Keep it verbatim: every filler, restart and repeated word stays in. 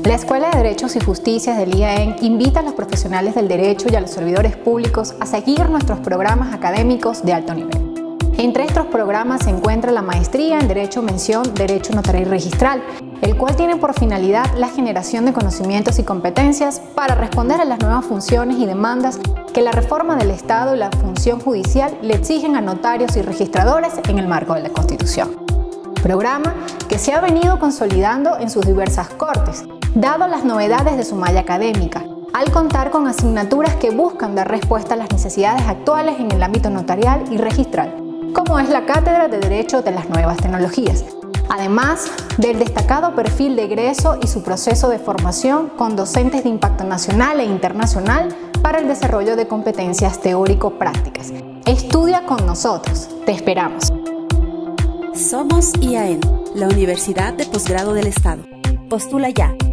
La Escuela de Derechos y Justicias del I A E N invita a los profesionales del derecho y a los servidores públicos a seguir nuestros programas académicos de alto nivel. Entre estos programas se encuentra la Maestría en Derecho Mención Derecho Notarial y Registral, el cual tiene por finalidad la generación de conocimientos y competencias para responder a las nuevas funciones y demandas que la reforma del Estado y la función judicial le exigen a notarios y registradores en el marco de la Constitución. Programa que se ha venido consolidando en sus diversas cortes, dado las novedades de su malla académica, al contar con asignaturas que buscan dar respuesta a las necesidades actuales en el ámbito notarial y registral, como es la Cátedra de Derecho de las Nuevas Tecnologías, además del destacado perfil de egreso y su proceso de formación con docentes de impacto nacional e internacional para el desarrollo de competencias teórico-prácticas. Estudia con nosotros, te esperamos. Somos I A E N, la Universidad de Posgrado del Estado. Postula ya.